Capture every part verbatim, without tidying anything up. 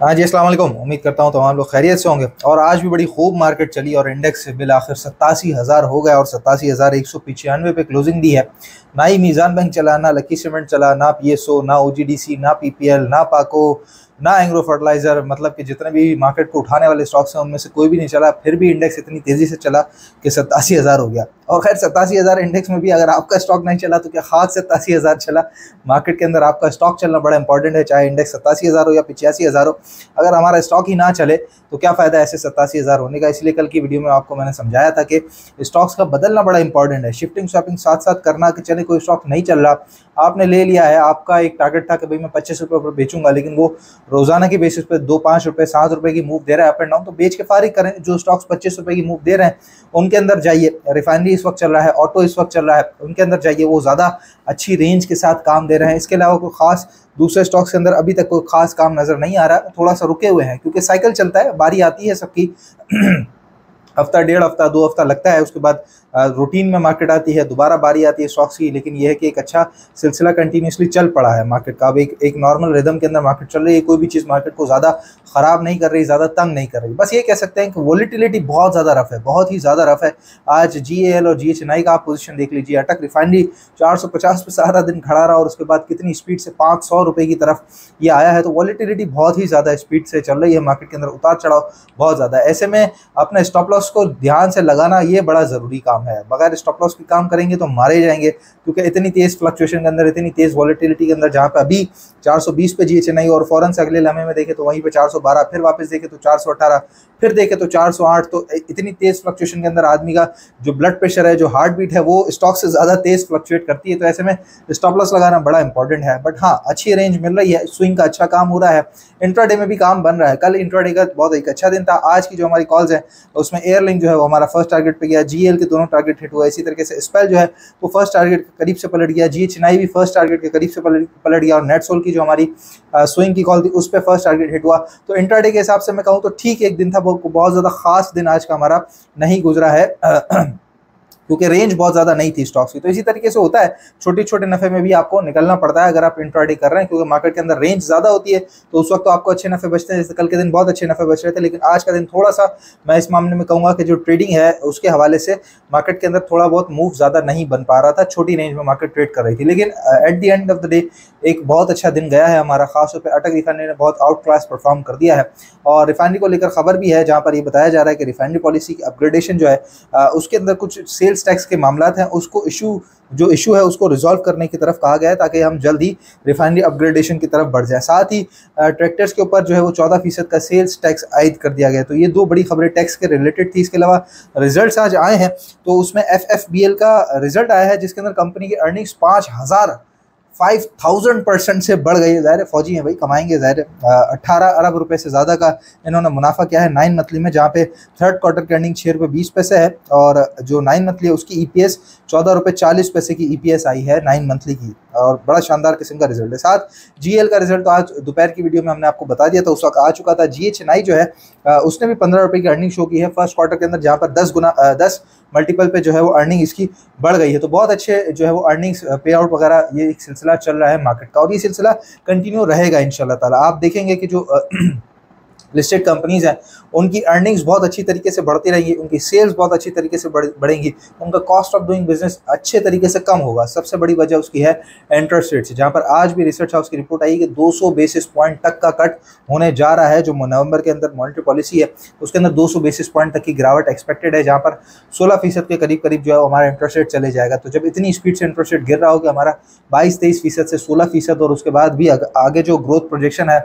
हाँ जी, अस्सलाम वालेकुम। उम्मीद करता हूँ तमाम लोग खैरियत से होंगे। और आज भी बड़ी खूब मार्केट चली और इंडेक्स बिल आखिर सत्तासी हज़ार हो गया और सत्तासी हज़ार एक सौ पचानवे पे क्लोजिंग दी है। ना ही मीज़ान बैंक चला, ना लकी सीमेंट चला, ना पी एस ओ, ना ओ जी डी सी, ना पी पी एल, ना पाको, ना एंग्रो फर्टिलाइजर। मतलब कि जितने भी मार्केट को उठाने वाले स्टॉक्स हैं उनमें से कोई भी नहीं चला। फिर भी इंडेक्स इतनी तेज़ी से चला कि सत्तासी हज़ार हो गया। और खैर सत्तासी हज़ार इंडेक्स में भी अगर आपका स्टॉक नहीं चला तो क्या खास सत्तासी हज़ार चला। मार्केट के अंदर आपका स्टॉक चलना बड़ा इंपॉर्टेंट है, चाहे इंडेक्स सत्तासी हज़ार हो या पिचासी हज़ार हो। अगर हमारा स्टॉक ही ना चले तो क्या फ़ायदा ऐसे सत्तासी हज़ार होने का। इसलिए कल की वीडियो में आपको मैंने समझाया था कि स्टॉक्स का बदलना बड़ा इंपॉर्टेंट है। शिफ्टिंग शॉपिंग साथ साथ करना कि चले कोई स्टॉक नहीं चल रहा, आपने ले लिया है, आपका एक टारगेट था कि भाई मैं पच्चीस रुपये पर बेचूंगा, लेकिन वो रोजाना की बेसिस पे दो पाँच रुपये सात रुपये की मूव दे रहा है अप एंड डाउन, तो बेच के फारिग करें। जो स्टॉक्स पच्चीस रुपये की मूव दे रहे हैं उनके अंदर जाइए। रिफाइनरी इस वक्त चल रहा है, ऑटो इस वक्त चल रहा है, उनके अंदर जाइए, वो ज़्यादा अच्छी रेंज के साथ काम दे रहे हैं। इसके अलावा कोई खास दूसरे स्टॉक्स के अंदर अभी तक कोई खास काम नज़र नहीं आ रहा, थोड़ा सा रुके हुए हैं क्योंकि साइकिल चलता है, बारी आती है सबकी। हफ्ता डेढ़ हफ्ता दो हफ्ता लगता है, उसके बाद रूटीन में मार्केट आती है, दोबारा बारी आती है स्टॉक्स की। लेकिन यह है कि एक अच्छा सिलसिला कंटिन्यूसली चल पड़ा है मार्केट का। अब एक एक नॉर्मल रिदम के अंदर मार्केट चल रही है। कोई भी चीज़ मार्केट को ज़्यादा ख़राब नहीं कर रही, ज़्यादा तंग नहीं कर रही। बस ये कह सकते हैं कि वोलेटिलिटी बहुत ज़्यादा रफ है, बहुत ही ज़्यादा रफ है। आज जी ए एल और जी एच एन आई का आप पोजीशन देख लीजिए। अटक रिफाइनरी चार सौ पचास पे सारा दिन खड़ा रहा और उसके बाद कितनी स्पीड से पाँच सौ रुपये की तरफ ये आया है। तो वोलेटिलिटी बहुत ही ज़्यादा स्पीड से चल रही है मार्केट के अंदर, उतार चढ़ाव बहुत ज़्यादा है। ऐसे में अपने स्टॉप लॉस को ध्यान से लगाना ये बड़ा ज़रूरी काम है। बगैर स्टॉप लॉस के काम करेंगे तो मारे जाएंगे, क्योंकि इतनी तेज़ फ्लक्चुएशन के अंदर, इतनी तेज़ वॉलेटिलिटी के अंदर, जहाँ पे अभी चार सौ बीस पे जी एच एन आई और फौरन से अगले लम्हे में देखें तो वहीं पे चार सौ बारह, फिर वापस देखें तो चार सौ अठारह, फिर देखें तो चार सौ आठ। तो इतनी तेज़ फ्लक्चुएशन के अंदर आदमी का जो ब्लड प्रेशर है, जो हार्ट बीट है, वो स्टॉक से ज़्यादा तेज़ फ्लक्चुएट करती है। तो ऐसे में स्टॉप लॉस लगाना बड़ा इंपॉर्टेंट है। बट हाँ, अच्छी रेंज मिल रही है, स्विंग का अच्छा काम हो रहा है, इंट्राडे में भी काम बन रहा है। कल इंट्राडे का बहुत एक अच्छा दिन था। आज की जो हमारी कॉल्स है उसमें एयरलिंक जो है वो हमारा फर्स्ट टारगेट पे गया, जी एल के दोनों टारगेट हिट हुआ। इसी तरीके से स्पेल जो है वो फर्स्ट टारगेट के करीब से पलट गया, जी एच एन आई भी फर्स्ट टारगेट के करीब से पलट पलट गया, और नेटसोल की जो हमारी स्विंग की कॉल थी उस पर फर्स्ट टारगेट हिट हुआ। तो इंट्राडे के हिसाब से मैं कहूँ तो ठीक एक दिन था, बहुत ज़्यादा खास दिन आज का हमारा नहीं गुजरा है क्योंकि रेंज बहुत ज़्यादा नहीं थी स्टॉक्स की। तो इसी तरीके से होता है, छोटे छोटे नफ़े में भी आपको निकलना पड़ता है अगर आप इंट्राडे कर रहे हैं, क्योंकि मार्केट के अंदर रेंज ज़्यादा होती है तो उस वक्त तो आपको अच्छे नफ़े बचते हैं। जैसे कल के दिन बहुत अच्छे नफ़े बच रहे थे, लेकिन आज का दिन थोड़ा सा मैं इस मामले में कहूँगा कि जो ट्रेडिंग है उसके हवाले से मार्केट के अंदर थोड़ा बहुत मूव ज़्यादा नहीं बन पा रहा था। छोटी रेंज में मार्केट ट्रेड कर रही थी, लेकिन at the end of the day एक बहुत अच्छा दिन गया है हमारा। खासतौर पर अटक रिफाइनरी ने बहुत आउट क्लास परफॉर्म कर दिया है। और रिफाइनरी को लेकर खबर भी है, जहाँ पर ये बताया जा रहा है कि रिफाइनरी पॉलिसी की अपग्रेडेशन जो है उसके अंदर कुछ सेल्स टैक्स के मामला हैं, उसको इशू जो इशू है उसको रिजॉल्व करने की तरफ कहा गया है, ताकि हम जल्द ही रिफाइनरी अपग्रेडेशन की तरफ बढ़ जाए। साथ ही ट्रैक्टर्स के ऊपर जो है वो चौदह फीसद का सेल्स टैक्स आयद कर दिया गया। तो ये दो बड़ी खबरें टैक्स के रिलेटेड थी। इसके अलावा रिजल्ट्स आज आए हैं, तो उसमें एफ एफ बी एल का रिजल्ट आया है जिसके अंदर कंपनी की अर्निंग्स पाँच हज़ार फाइव थाउजेंड परसेंट से बढ़ गई है। ज़ाहिर फौजी हैं भाई, कमाएंगे ज़ाहिर। अट्ठारह अरब रुपए से ज़्यादा का इन्होंने मुनाफा किया है नाइन मंथली में, जहाँ पे थर्ड क्वार्टर की अर्निंग छः रुपये बीस पैसे है और जो नाइन मंथली है उसकी ई पी एस चौदह रुपये चालीस पैसे की ई पी एस आई है नाइन मंथली की, और बड़ा शानदार किस्म का रिजल्ट है। साथ जी एल का रिजल्ट तो आज दोपहर की वीडियो में हमने आपको बता दिया था, उस वक्त आ चुका था। जी एच एन आई जो है उसने भी पंद्रह रुपये की अर्निंग शो की है फर्स्ट क्वार्टर के अंदर, जहाँ पर दस गुना दस मल्टीपल पे जो है वो अर्निंग इसकी बढ़ गई है। तो बहुत अच्छे जो है वो अर्निंग्स पे आउट वगैरह ये एक सिलसिला चल रहा है मार्केट का, और ये सिलसिला कंटिन्यू रहेगा इंशाल्लाह ताला। आप देखेंगे कि जो लिस्टेड कंपनीज़ हैं उनकी अर्निंग्स बहुत अच्छी तरीके से बढ़ती रहेंगी, उनकी सेल्स बहुत अच्छी तरीके से बढ़ेंगी, उनका कॉस्ट ऑफ डूइंग बिजनेस अच्छे तरीके से कम होगा। सबसे बड़ी वजह उसकी है इंटरेस्ट रेट से, जहाँ पर आज भी रिसर्च हाउस की रिपोर्ट आई कि दो सौ बेसिस पॉइंट तक का कट होने जा रहा है। जो नवंबर के अंदर मॉनेटरी पॉलिसी है उसके अंदर दो सौ बेसिस पॉइंट तक की गिरावट एक्सपेक्टेड है, जहाँ पर सोलह फीसद के करीब करीब जो है हमारा इंटरेस्ट रेट चले जाएगा। तो जब इतनी स्पीड से इंटरेस्ट रेट गिर रहा हो कि हमारा बाईस तेईस फीसद से सोलह फीसद और उसके बाद भी आगे जो ग्रोथ प्रोजेक्शन है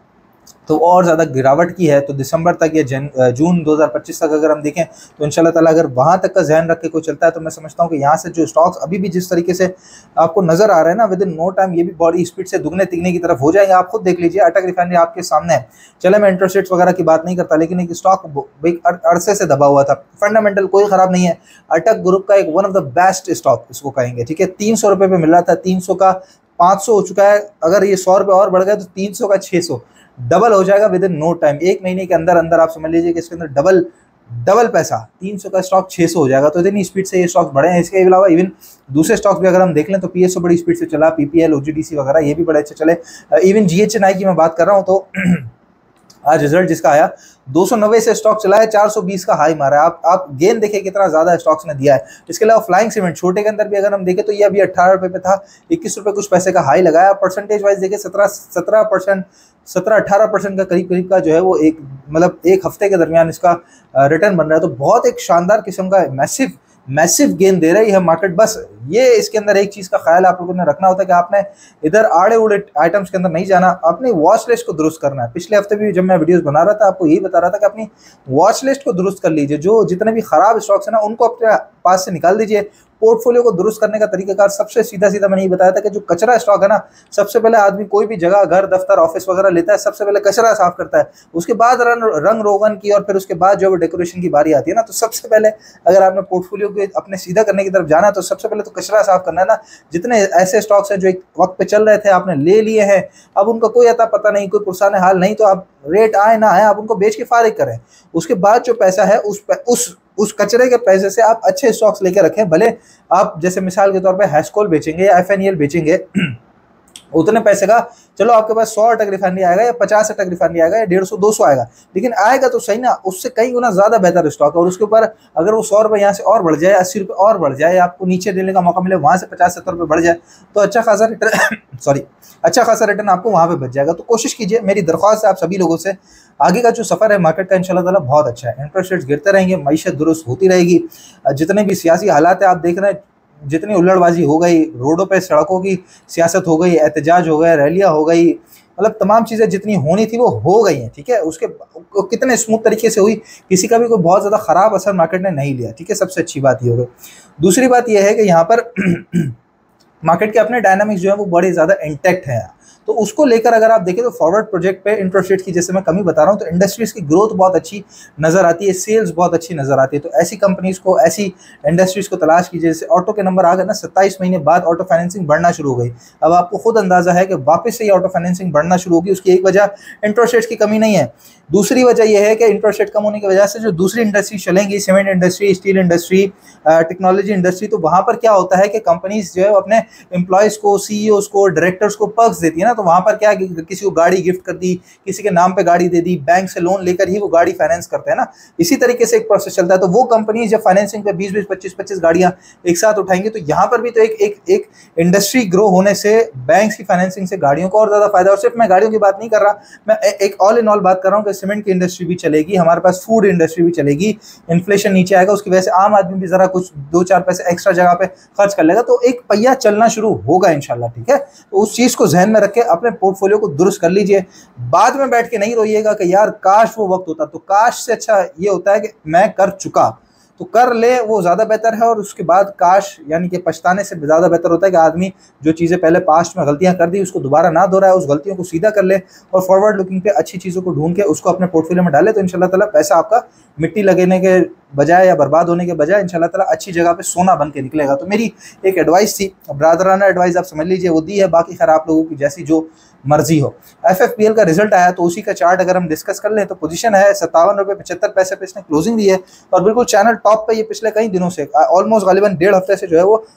तो और ज़्यादा गिरावट की है, तो दिसंबर तक या जन जून दो हज़ार पच्चीस तक अगर हम देखें तो इंशाल्लाह ताला अगर वहाँ तक का जहन रख के कोई चलता है तो मैं समझता हूँ कि यहाँ से जो स्टॉक्स अभी भी जिस तरीके से आपको नज़र आ रहे हैं ना, विद इन नो टाइम ये भी बड़ी स्पीड से दुगने तिगने की तरफ हो जाएंगे। आप खुद देख लीजिए, अटक रिफाइनरी आपके सामने है। चले मैं इंटरेस्ट रेट्स वगैरह की बात नहीं करता, लेकिन एक स्टॉक एक अरसे से दबा हुआ था, फंडामेंटल कोई ख़राब नहीं है। अटक ग्रुप का एक one of the best stock इसको कहेंगे, ठीक है। तीन सौ रुपये पे मिल रहा था, तीन सौ का पाँच सौ हो चुका है। अगर ये सौ रुपये और बढ़ गया तो तीन सौ का छः सौ डबल हो जाएगा विद इन नो टाइम। एक महीने के अंदर अंदर आप समझ लीजिए कि इसके अंदर डबल डबल पैसा, तीन सौ का स्टॉक छः सौ हो जाएगा। तो इतनी स्पीड से ये स्टॉक बढ़े हैं। इसके अलावा इवन दूसरे स्टॉक भी अगर हम देख लें तो पीएसओ बड़ी स्पीड से चला, पीपीएल, ओजीडीसी वगैरह ये भी बड़े अच्छे चले। इवन जीएचएनआई की मैं बात कर रहा हूँ तो आज रिजल्ट जिसका आया दो सौ नब्बे से स्टॉक चला है, चार सौ बीस का हाई मारा है। आप आप गेन देखिए कितना ज्यादा स्टॉक्स ने दिया है। इसके अलावा फ्लाइंग सीमेंट छोटे के अंदर भी अगर हम देखें तो ये अभी अट्ठारह रुपए पे था, इक्कीस रुपए कुछ पैसे का हाई लगाया। परसेंटेज वाइज देखिए सत्रह सत्रह परसेंट सत्रह अठारह परसेंट का करीब करीब का जो है वो एक मतलब एक हफ्ते के दरमियान इसका रिटर्न बन रहा है। तो बहुत एक शानदार किस्म का मैसिव मैसिव गेन दे रही है मार्केट। बस ये इसके अंदर एक चीज का ख्याल आप लोगों ने रखना होता है कि आपने इधर आड़े उड़े आइटम्स के अंदर नहीं जाना, अपनी वॉच लिस्ट को दुरुस्त करना है। पिछले हफ्ते भी जब मैं वीडियोस बना रहा था आपको यही बता रहा था कि अपनी वॉच लिस्ट को दुरुस्त कर लीजिए। जो जितने भी खराब स्टॉक्स है ना उनको अपने पास से निकाल दीजिए। पोर्टफोलियो को दुरुस्त करने का तरीकाकार सबसे सीधा सीधा मैंने ये बताया था कि जो कचरा स्टॉक है ना, सबसे पहले आदमी कोई भी जगह घर दफ्तर ऑफिस वगैरह लेता है, सबसे पहले कचरा साफ करता है, उसके बाद रंग रंग रोगन की और फिर उसके बाद जो डेकोरेशन की बारी आती है ना। तो सबसे पहले अगर आपने पोर्टफोलियो को अपने सीधा करने की तरफ जाना है तो सबसे पहले तो कचरा साफ करना है ना। जितने ऐसे स्टॉक्स हैं जो एक वक्त पे चल रहे थे आपने ले लिए हैं, अब उनका कोई अता पता नहीं, कोई पुरसाने हाल नहीं, तो आप रेट आए ना आए आप उनको बेच के फारिग करें। उसके बाद जो पैसा है उस उस उस कचरे के पैसे से आप अच्छे स्टॉक्स लेके रखें। भले आप जैसे मिसाल के तौर पे हैस्कोल बेचेंगे या एफ एन ई एल बेचेंगे उतने पैसे का चलो आपके पास सौ अटक रिफाइनरी आएगा या पचास अटक रिफाइनरी आएगा या डेढ़ सौ दो सौ आएगा, लेकिन आएगा तो सही ना, उससे कई गुना ज्यादा बेहतर स्टॉक है। और उसके ऊपर अगर वो सौ रुपये यहाँ से और बढ़ जाए, अस्सी रुपये और बढ़ जाए, आपको नीचे देने का मौका मिले वहां से पचास सत्तर रुपये बढ़ जाए तो अच्छा खासा रिटर्न सॉरी अच्छा खासा रिटर्न आपको वहां पे बच जाएगा। तो कोशिश कीजिए, मेरी दरख्वास्त है आप सभी लोगों से, आगे का जो सफर है मार्केट का इंशाल्लाह ताला बहुत अच्छा है। इंटरेस्ट रेट्स गिरते रहेंगे, मईशत दुरुस्त होती रहेगी, जितने भी सियासी हालात है आप देख रहे हैं, जितनी उल्लड़बाजी हो गई, रोडों पे सड़कों की सियासत हो गई, एहतजाज हो गए, रैलियां हो गई, मतलब तमाम चीज़ें जितनी होनी थी वो हो गई हैं। ठीक है, उसके कितने स्मूथ तरीके से हुई, किसी का भी कोई बहुत ज़्यादा ख़राब असर मार्केट ने नहीं लिया। ठीक है, सबसे अच्छी बात ये हो गई। दूसरी बात यह है कि यहाँ पर मार्केट के अपने डायनामिक्स जो है वो बड़े ज़्यादा इंटैक्ट हैं, तो उसको लेकर अगर आप देखें तो फॉरवर्ड प्रोजेक्ट पे इंटरेस्ट रेट की जैसे मैं कमी बता रहा हूँ तो इंडस्ट्रीज की ग्रोथ बहुत अच्छी नजर आती है, सेल्स बहुत अच्छी नजर आती है। तो ऐसी कंपनीज को, ऐसी इंडस्ट्रीज को तलाश कीजिए। जैसे ऑटो के नंबर आ गए ना, सत्ताईस महीने बाद ऑटो फाइनेंसिंग बढ़ना शुरू हो गई। अब आपको खुद अंदाजा है कि वापस से ये ऑटो फाइनेंसिंग बढ़ना शुरू होगी। उसकी एक वजह इंटरेस्ट रेट की कमी नहीं है, दूसरी वजह यह है कि इंटरेस्ट रेट कम होने की वजह से जो दूसरी इंडस्ट्री चलेंगी, cement industry, steel industry, technology industry, तो वहाँ पर क्या होता है कि कंपनीज जो है अपने एम्प्लॉयज़ को, सीईओज को, डायरेक्टर्स को पर्क्स देती है ना। तो वहाँ पर क्या, किसी को गाड़ी गिफ्ट कर दी, किसी के नाम पे गाड़ी दे दी, बैंक से लोन लेकर ही वो गाड़ी फाइनेंस करते हैं ना। इसी तरीके से एक प्रोसेस चलता है। तो वो कंपनीज जब फाइनेंसिंग पे बीस बीस पच्चीस पच्चीस गाड़ियाँ एक साथ उठाएंगे तो यहाँ पर भी तो एक एक एक इंडस्ट्री ग्रो होने से बैंक्स की फाइनेंसिंग से गाड़ियों को और ज़्यादा फायदा। और सिर्फ मैं गाड़ियों की बात नहीं कर रहा, मैं एक ऑल इन ऑल बात कर रहा हूँ कि सीमेंट की इंडस्ट्री भी चलेगी, हमारे पास फूड इंडस्ट्री भी चलेगी, इन्फ्लेशन नीचे आएगा, उसकी वजह से आम आदमी भी जरा कुछ दो चार पैसे एक्स्ट्रा जगह पे खर्च कर लेगा, तो एक पहिया चलना शुरू होगा इंशाल्लाह। ठीक है, तो उस चीज को ध्यान में रख के अपने पोर्टफोलियो को दुरुस्त कर लीजिए। बाद में बैठ के नहीं रोइएगा कि यार काश वो वक्त होता, तो काश से अच्छा ये होता है कि मैं कर चुका, तो कर ले, वो ज़्यादा बेहतर है। और उसके बाद काश यानी कि पछताने से ज़्यादा बेहतर होता है कि आदमी जो चीज़ें पहले पास्ट में गलतियां कर दी उसको दोबारा ना दोहराए, उस गलतियों को सीधा कर ले और फॉरवर्ड लुकिंग पे अच्छी चीज़ों को ढूंढ के उसको अपने पोर्टफोलियो में डाले। तो इंशाल्लाह ताला पैसा आपका मिट्टी लगने के बजाय या बर्बाद होने के बजाय इंशाल्लाह ताला अच्छी जगह पे सोना बन के निकलेगा। तो मेरी एक एडवाइस थी, ब्रादराना एडवाइस आप समझ लीजिए, वो दी है, बाकी खैर आप लोगों की जैसी जो मर्जी हो। एफ एफ पी एल का रिजल्ट आया तो उसी का चार्ट अगर हम डिस्कस कर लें तो पोजीशन है सत्तावन रुपये पचहत्तर पैसे पे इसने क्लोजिंग दी है और बिल्कुल चैनल टॉप पे ये पिछले कई दिनों से ऑलमोस्ट गालिबन डेढ़ हफ्ते से जो है वो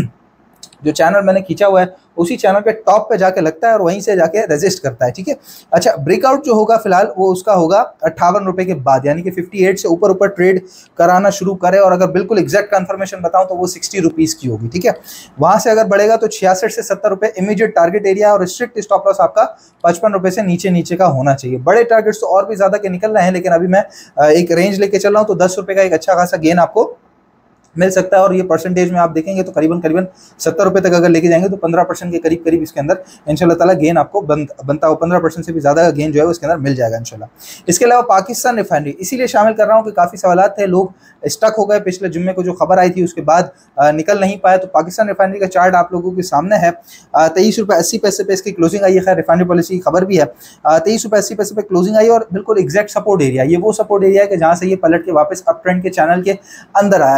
जो चैनल मैंने खींचा हुआ है उसी चैनल पे टॉप पे जाके लगता है और वहीं से जाके रेजिस्ट करता है। ठीक है, अच्छा ब्रेकआउट जो होगा फिलहाल वो उसका होगा अट्ठावन रुपए के बाद, यानी कि अट्ठावन से ऊपर ऊपर ट्रेड कराना शुरू करे और अगर बिल्कुल एग्जैक्ट कंफर्मेशन बताऊं तो वो साठ रुपीस की होगी। ठीक है, वहां से अगर बढ़ेगा तो छियासठ से सत्तर रुपए इमीडिएट टारगेट एरिया और स्ट्रिक्ट स्टॉप लॉस आपका पचपन रुपए से नीचे नीचे का होना चाहिए। बड़े टारगेट्स तो और भी ज्यादा के निकल रहे हैं, लेकिन अभी मैं एक रेंज लेके चल रहा हूँ, तो दस रुपए का एक अच्छा खासा गेन आपको मिल सकता है। और ये परसेंटेज में आप देखेंगे तो करीबन करीबन सत्तर रुपए तक अगर लेके जाएंगे तो पंद्रह परसेंट के करीब करीब इसके अंदर इंशाल्लाह ताला गेन आपको बन, बनता हो, पंद्रह परसेंट से भी ज़्यादा का गेन जो है उसके अंदर मिल जाएगा इंशाल्लाह। इसके अलावा पाकिस्तान रिफाइनरी इसीलिए शामिल कर रहा हूँ कि काफ़ी सवालात थे, लोग स्टक हो गए पिछले जुम्मे को जो खबर आई थी उसके बाद आ, निकल नहीं पाया। तो पाकिस्तान रिफाइनरी का चार्ट आप लोगों के सामने है, तेईस रुपये अस्सी पैसे पे इसकी क्लोजिंग आई है। खैर रिफाइनरी पॉलिसी की खबर भी है, तेईस रुपये अस्सी पैसे पे क्लोजिंग आई और बिल्कुल एग्जैक्ट सपोर्ट एरिया, ये वो सपोर्ट एरिया है कि जहाँ से ये पलट के वापस अप ट्रेंड के चैनल के अंदर आया था। फिलहाल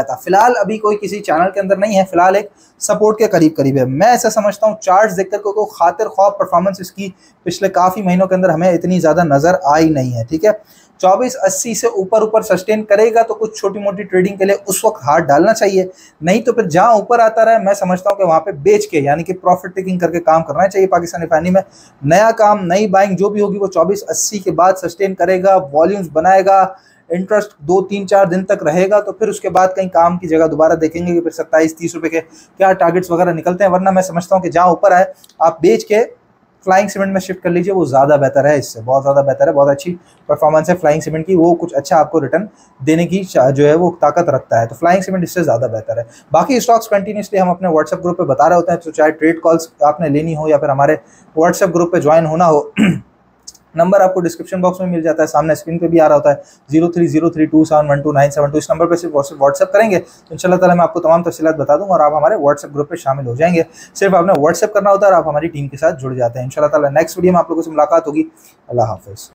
फिलहाल अभी कोई किसी चैनल के अंदर नहीं है, फिलहाल एक सपोर्ट के करीब करीब है। मैं ऐसा समझता हूँ चार्ट्स देखकर को, को खातिर ख्वाब परफॉर्मेंस इसकी पिछले काफ़ी महीनों के अंदर हमें इतनी ज़्यादा नज़र आई नहीं है। ठीक है, चौबीस अस्सी से ऊपर ऊपर सस्टेन करेगा तो कुछ छोटी मोटी ट्रेडिंग के लिए उस वक्त हाथ डालना चाहिए, नहीं तो फिर जहां ऊपर आता रहे मैं समझता हूं कि वहां पे बेच के यानी कि प्रॉफिट टेकिंग करके काम करना चाहिए। पाकिस्तान रिफाइनरी में नया काम, नई बाइंग जो भी होगी वो चौबीस अस्सी के बाद सस्टेन करेगा, वॉल्यूम्स बनाएगा, इंटरेस्ट दो तीन चार दिन तक रहेगा, तो फिर उसके बाद कहीं काम की जगह दोबारा देखेंगे कि फिर सत्ताईस तीस रुपए के क्या टारगेट्स वगैरह निकलते हैं। वरना मैं समझता हूँ कि जहाँ ऊपर आए आप बेच के फ्लाइंग सीमेंट में शिफ्ट कर लीजिए, वो ज़्यादा बेहतर है, इससे बहुत ज़्यादा बेहतर है। बहुत अच्छी परफॉर्मेंस है फ्लाइंग सीमेंट की, वो कुछ अच्छा आपको रिटर्न देने की जो है वो ताकत रखता है, तो फ्लाइंग सीमेंट इससे ज़्यादा बेहतर है। बाकी स्टॉक्स कंटिन्यूसली हम अपने व्हाट्सएप ग्रुप पे बता रहे होते हैं, तो चाहे ट्रेड कॉल्स आपने लेनी हो या फिर हमारे व्हाट्सएप ग्रुप पे ज्वाइन होना हो, नंबर आपको डिस्क्रिप्शन बॉक्स में मिल जाता है, सामने स्क्रीन पे भी आ रहा होता है zero three zero three two seven one two nine seven two. इस नंबर पे सिर्फ व्हाट्सएप करेंगे तो इंशाल्लाह ताला मैं आपको तमाम तफसीलात बता दूंगा और आप हमारे व्हाट्सएप ग्रुप पे शामिल हो जाएंगे। सिर्फ आपने व्हाट्सएप करना होता है और आप हमारी टीम के साथ जुड़ जाते हैं। इंशाल्लाह ताला नेक्स्ट वीडियो में आप लोगों से मुलाकात होगी। अल्लाह हाफिज़।